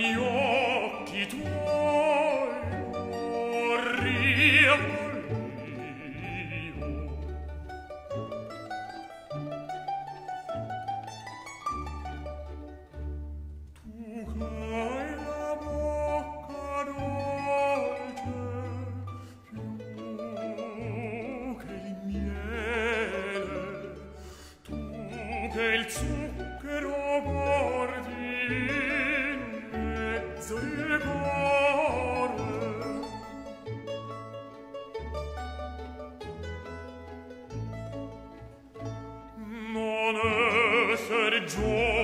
gli occhi tuoi morir volio. Tu che hai la bocca dolce più che il miele, tu che il zucchero porti in mezzo il cuore, non esser giovane